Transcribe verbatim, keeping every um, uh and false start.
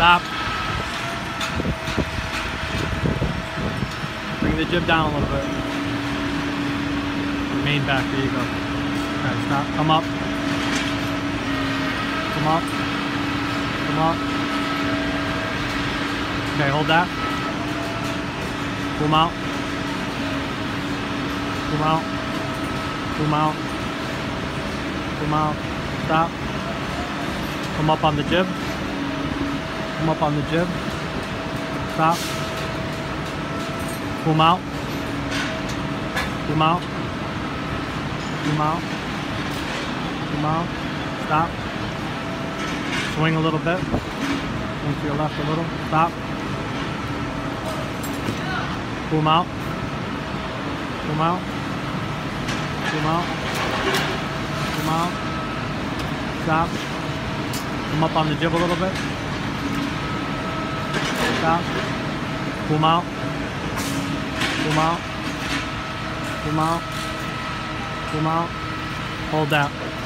Stop. Bring the jib down a little bit. Remain back, there you go. Alright, stop. Come up. Come up. Come up. Okay, hold that. Boom out. Boom out. Boom out. Boom out. Stop. Come up on the jib. Come up on the jib. Stop. Boom out. Boom out. Boom out. Boom out. Stop. Swing a little bit. Swing to your left a little. Stop. Boom out. Boom out. Boom out. Boom out. Stop. Come up on the jib a little bit. Stop. Boom out. Boom out. Boom out. Boom out. Hold that.